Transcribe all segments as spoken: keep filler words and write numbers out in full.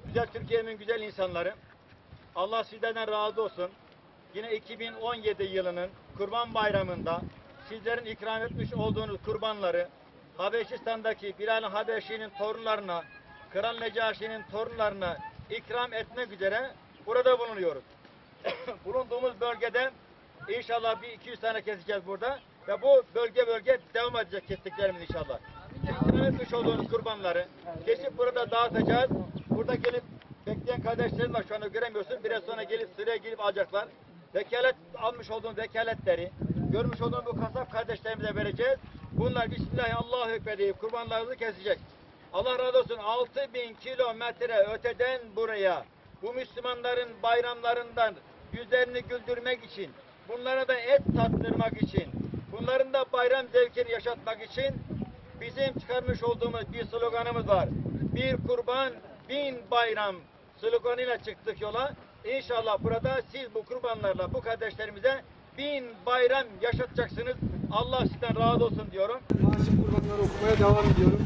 Güzel Türkiye'min güzel insanları, Allah sizlerden razı olsun. Yine iki bin on yedi yılının Kurban Bayramı'nda sizlerin ikram etmiş olduğunuz kurbanları Habeşistan'daki Bilal Habeşi'nin torunlarına, Kral Necaşi'nin torunlarına ikram etmek üzere burada bulunuyoruz. Bulunduğumuz bölgede inşallah bir iki yüz tane keseceğiz burada ve bu bölge bölge devam edecek kestiklerimiz inşallah. İkram etmiş olduğunuz kurbanları kesip burada dağıtacağız. Burada gelip bekleyen kardeşlerim var, şu anda göremiyorsun. Biraz sonra gelip sıraya gelip alacaklar. Vekalet almış olduğum vekaletleri görmüş olduğum bu kasap kardeşlerimize vereceğiz. Bunlar Bismillah Allahu Ekber deyip kurbanlarını kesecek. Allah razı olsun, altı bin kilometre öteden buraya bu Müslümanların bayramlarından yüzlerini güldürmek için, bunlara da et tattırmak için, bunların da bayram zevkini yaşatmak için bizim çıkarmış olduğumuz bir sloganımız var. Bir kurban, bin bayram sloganıyla çıktık yola. İnşallah burada siz bu kurbanlarla bu kardeşlerimize bin bayram yaşatacaksınız. Allah sizden razı olsun diyorum. Naşif kurbanları okumaya devam ediyorum.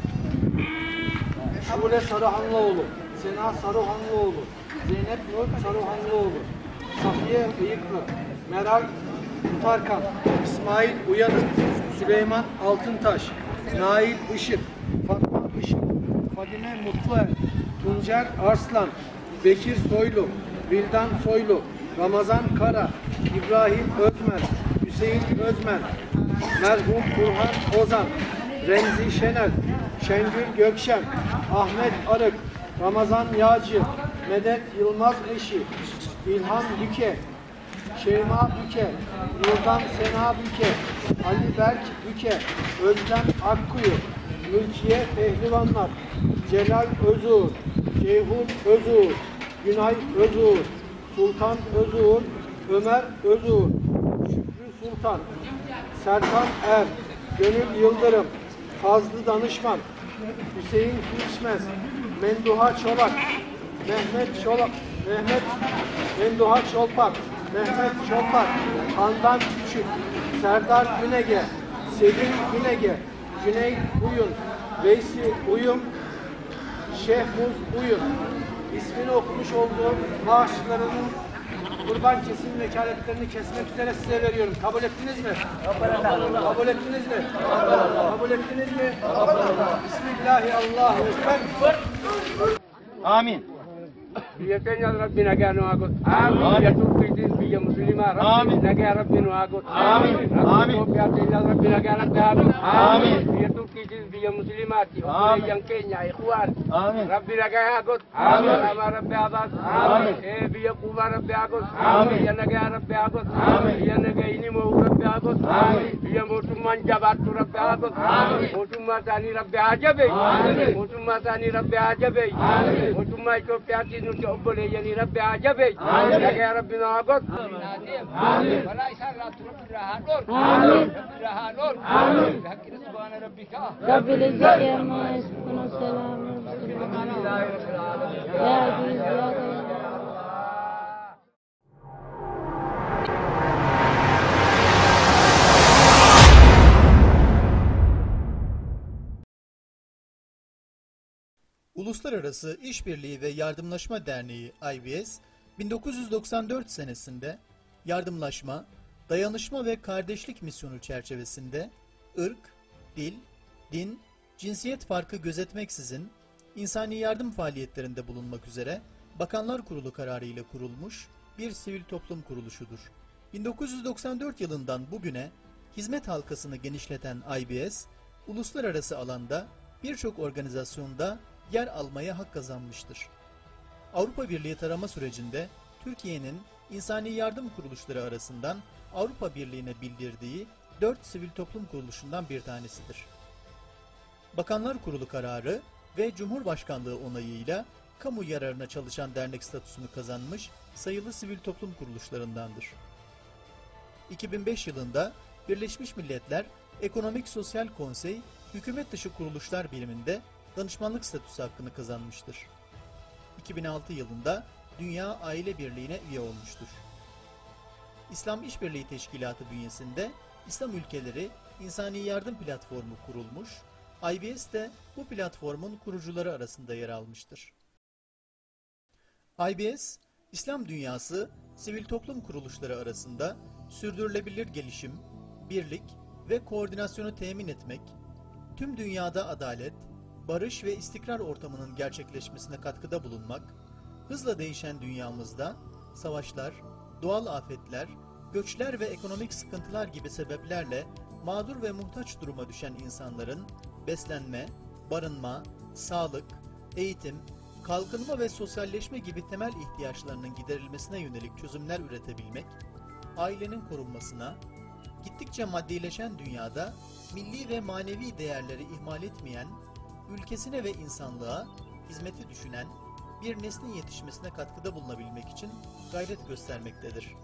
Şule Sarıhanlıoğlu, Sena Sarıhanlıoğlu, Zeynep Nur Sarıhanlıoğlu, Safiye Bıyıklı, Meral Tutarkan, İsmail Uyanık, Süleyman Altıntaş, Nail Işık, Fatma Işık, Fadime Mutluer, Tuncer Arslan, Bekir Soylu, Vildan Soylu, Ramazan Kara, İbrahim Özmen, Hüseyin Özmen, merhum Burhan Ozan, Remzi Şenel, Şengül Gökşen, Ahmet Arık, Ramazan Yağcı, Medet Yılmaz eşi, İlhan Büke, Şeyma Büke, Nurdan Sena Büke, Ali Berk Büke, Özlem Akkuyu, Mülkiye Pehlivanlar, Celal Özuğur, Ceyhun Özuğur, Günay Özuğur, Sultan Özuğur, Ömer Özuğur, Şükrü Sultan, Serkan Er, Gönül Yıldırım, Fazlı Danışman, Hüseyin Gülçmez, Menduha Çolak, Mehmet Çolak, Mehmet Menduha Çolpak, Mehmet Çolpak, Handan Küçük, Serdar Günege, Sevil Günege, Cüneyt Uyun, Veysi Uyum, Şehmuz Uyun. İsmini okumuş olduğum maaşlarının kurban kesim vekaletlerini kesmek üzere size veriyorum. Kabul ettiniz mi? Kabul ettiniz mi? Kabul ettiniz mi? Bismillahirrahmanirrahim. Amin. Biasanya Rabbi naga nu agut. Amin. Ya tukti biya muslimah Rabbi naga Rabbi nu agut. Amin. Amin. Biasanya Rabbi naga Rabbi. Amin. Ya tukti biya muslimat. Amin. Yang Kenya ikhwan. Amin. Rabbi naga agut. Amin. Ama Rabbi abbas. Amin. Eh biya kuba Rabbi agut. Amin. Ya naga Rabbi agut. Amin. Ya naga ini mau Rabbi agut. Amin. Biya motumman jabat Rabbi agut. Amin. Motumma tani Rabbi ajabe. Amin. Motumma tani Rabbi ajabe. Amin. Motumma Ethiopia nuti obbole yani Rabbi ajabe. Amin. Ya Rabbi nagot. Amin. Wala isarra Rabbi rahanur. Amin. Rabbi rahanur. Amin. Hakki subhana rabbika. Rabbil izzati amma yasifun selamun aleyhi ya aziz ya Uluslararası İşbirliği ve Yardımlaşma Derneği I B S, bin dokuz yüz doksan dört senesinde yardımlaşma, dayanışma ve kardeşlik misyonu çerçevesinde ırk, dil, din, cinsiyet farkı gözetmeksizin insani yardım faaliyetlerinde bulunmak üzere Bakanlar Kurulu kararı ile kurulmuş bir sivil toplum kuruluşudur. bin dokuz yüz doksan dört yılından bugüne hizmet halkasını genişleten I B S, uluslararası alanda birçok organizasyonda yer almaya hak kazanmıştır. Avrupa Birliği tarama sürecinde Türkiye'nin insani yardım kuruluşları arasından Avrupa Birliği'ne bildirdiği dört sivil toplum kuruluşundan bir tanesidir. Bakanlar Kurulu kararı ve Cumhurbaşkanlığı onayıyla kamu yararına çalışan dernek statüsünü kazanmış sayılı sivil toplum kuruluşlarındandır. iki bin beş yılında Birleşmiş Milletler Ekonomik Sosyal Konsey Hükümet Dışı Kuruluşlar biriminde danışmanlık statüsü hakkını kazanmıştır. iki bin altı yılında Dünya Aile Birliği'ne üye olmuştur. İslam İşbirliği Teşkilatı bünyesinde İslam Ülkeleri İnsani Yardım Platformu kurulmuş, I B S de bu platformun kurucuları arasında yer almıştır. I B S, İslam dünyası sivil toplum kuruluşları arasında sürdürülebilir gelişim, birlik ve koordinasyonu temin etmek, tüm dünyada adalet, barış ve istikrar ortamının gerçekleşmesine katkıda bulunmak, hızla değişen dünyamızda savaşlar, doğal afetler, göçler ve ekonomik sıkıntılar gibi sebeplerle mağdur ve muhtaç duruma düşen insanların beslenme, barınma, sağlık, eğitim, kalkınma ve sosyalleşme gibi temel ihtiyaçlarının giderilmesine yönelik çözümler üretebilmek, ailenin korunmasına, gittikçe maddileşen dünyada milli ve manevi değerleri ihmal etmeyen, ülkesine ve insanlığa hizmeti düşünen bir neslin yetişmesine katkıda bulunabilmek için gayret göstermektedir.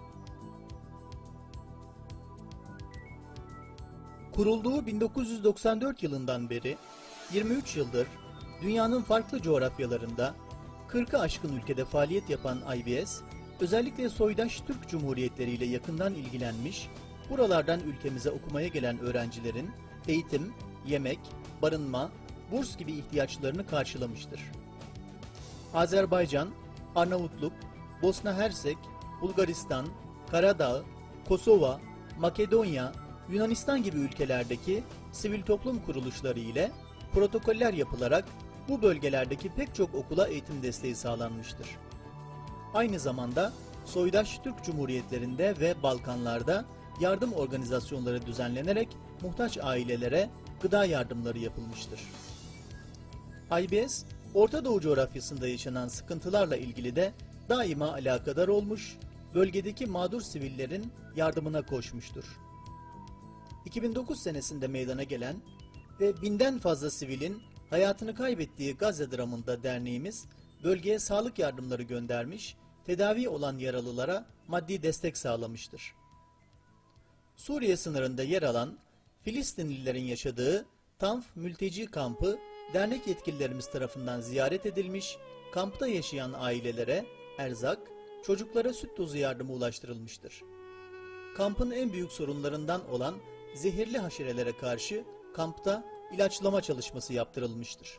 Kurulduğu bin dokuz yüz doksan dört yılından beri yirmi üç yıldır dünyanın farklı coğrafyalarında kırkı aşkın ülkede faaliyet yapan I B S, özellikle soydaş Türk Cumhuriyetleri ile yakından ilgilenmiş, buralardan ülkemize okumaya gelen öğrencilerin eğitim, yemek, barınma, burs gibi ihtiyaçlarını karşılamıştır. Azerbaycan, Arnavutluk, Bosna Hersek, Bulgaristan, Karadağ, Kosova, Makedonya, Yunanistan gibi ülkelerdeki sivil toplum kuruluşları ile protokoller yapılarak bu bölgelerdeki pek çok okula eğitim desteği sağlanmıştır. Aynı zamanda soydaş Türk Cumhuriyetlerinde ve Balkanlarda yardım organizasyonları düzenlenerek muhtaç ailelere gıda yardımları yapılmıştır. I B S, Orta Doğu coğrafyasında yaşanan sıkıntılarla ilgili de daima alakadar olmuş, bölgedeki mağdur sivillerin yardımına koşmuştur. iki bin dokuz senesinde meydana gelen ve binden fazla sivilin hayatını kaybettiği Gazze dramında derneğimiz bölgeye sağlık yardımları göndermiş, tedavi olan yaralılara maddi destek sağlamıştır. Suriye sınırında yer alan Filistinlilerin yaşadığı Tanf mülteci kampı dernek yetkililerimiz tarafından ziyaret edilmiş, kampta yaşayan ailelere erzak, çocuklara süt tozu yardımı ulaştırılmıştır. Kampın en büyük sorunlarından olan zehirli haşerelere karşı kampta ilaçlama çalışması yaptırılmıştır.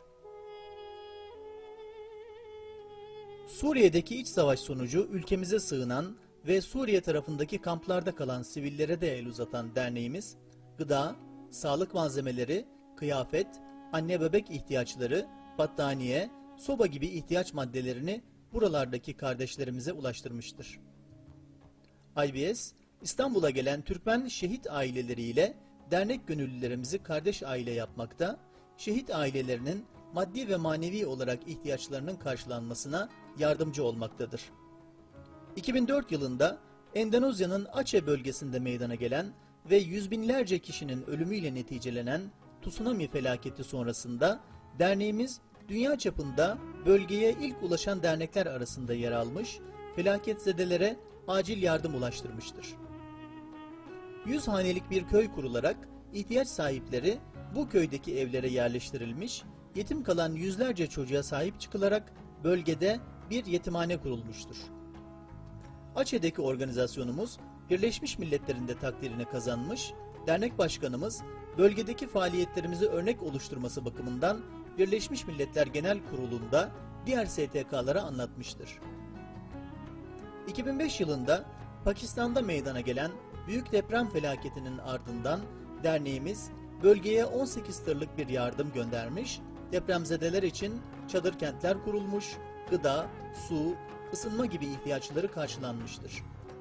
Suriye'deki iç savaş sonucu ülkemize sığınan ve Suriye tarafındaki kamplarda kalan sivillere de el uzatan derneğimiz, gıda, sağlık malzemeleri, kıyafet, anne bebek ihtiyaçları, battaniye, soba gibi ihtiyaç maddelerini buralardaki kardeşlerimize ulaştırmıştır. I B S, İstanbul'a gelen Türkmen şehit aileleriyle dernek gönüllülerimizi kardeş aile yapmakta, şehit ailelerinin maddi ve manevi olarak ihtiyaçlarının karşılanmasına yardımcı olmaktadır. iki bin dört yılında Endonezya'nın Aceh bölgesinde meydana gelen ve yüz binlerce kişinin ölümüyle neticelenen tsunami felaketi sonrasında derneğimiz dünya çapında bölgeye ilk ulaşan dernekler arasında yer almış, felaketzedelere acil yardım ulaştırmıştır. Yüz hanelik bir köy kurularak ihtiyaç sahipleri bu köydeki evlere yerleştirilmiş, yetim kalan yüzlerce çocuğa sahip çıkılarak bölgede bir yetimhane kurulmuştur. Aceh'deki organizasyonumuz Birleşmiş Milletler'in de takdirini kazanmış, dernek başkanımız bölgedeki faaliyetlerimizi örnek oluşturması bakımından Birleşmiş Milletler Genel Kurulu'nda diğer S T K'lara anlatmıştır. iki bin beş yılında Pakistan'da meydana gelen büyük deprem felaketinin ardından derneğimiz bölgeye on sekiz tırlık bir yardım göndermiş, depremzedeler için çadır kentler kurulmuş, gıda, su, ısınma gibi ihtiyaçları karşılanmıştır.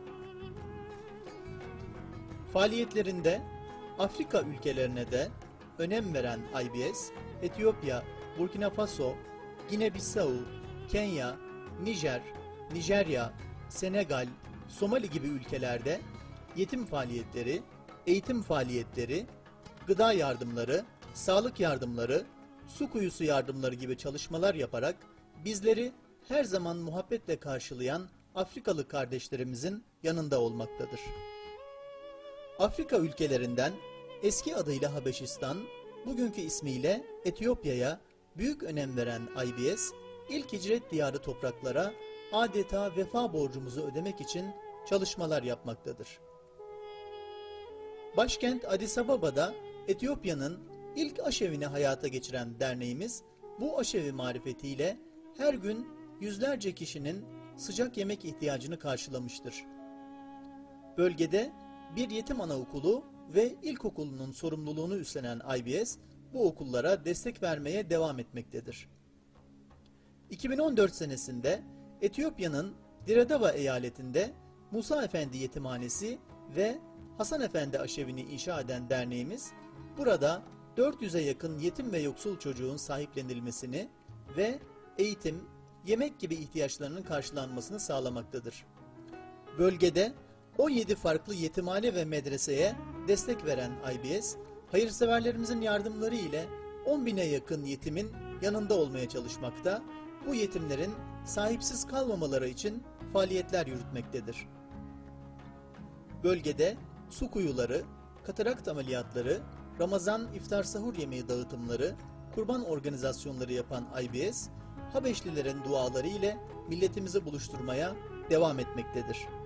Faaliyetlerinde Afrika ülkelerine de önem veren I B S, Etiyopya, Burkina Faso, Gine-Bissau, Kenya, Nijer, Nijerya, Senegal, Somali gibi ülkelerde yetim faaliyetleri, eğitim faaliyetleri, gıda yardımları, sağlık yardımları, su kuyusu yardımları gibi çalışmalar yaparak bizleri her zaman muhabbetle karşılayan Afrikalı kardeşlerimizin yanında olmaktadır. Afrika ülkelerinden eski adıyla Habeşistan, bugünkü ismiyle Etiyopya'ya büyük önem veren I B S, ilk hicret diyarı topraklara adeta vefa borcumuzu ödemek için çalışmalar yapmaktadır. Başkent Addis Ababa'da Etiyopya'nın ilk aşevini hayata geçiren derneğimiz, bu aşevi marifetiyle her gün yüzlerce kişinin sıcak yemek ihtiyacını karşılamıştır. Bölgede bir yetim anaokulu ve ilkokulunun sorumluluğunu üstlenen I B S, bu okullara destek vermeye devam etmektedir. iki bin on dört senesinde Etiyopya'nın Diredava eyaletinde Musa Efendi Yetimhanesi ve Hasan Efendi Aşevi'ni inşa eden derneğimiz, burada dört yüze yakın yetim ve yoksul çocuğun sahiplenilmesini ve eğitim, yemek gibi ihtiyaçlarının karşılanmasını sağlamaktadır. Bölgede on yedi farklı yetimhane ve medreseye destek veren I B S, hayırseverlerimizin yardımları ile on bine yakın yetimin yanında olmaya çalışmakta, bu yetimlerin sahipsiz kalmamaları için faaliyetler yürütmektedir. Bölgede su kuyuları, katarakt ameliyatları, Ramazan iftar sahur yemeği dağıtımları, kurban organizasyonları yapan I B S, Habeşlilerin duaları ile milletimizi buluşturmaya devam etmektedir.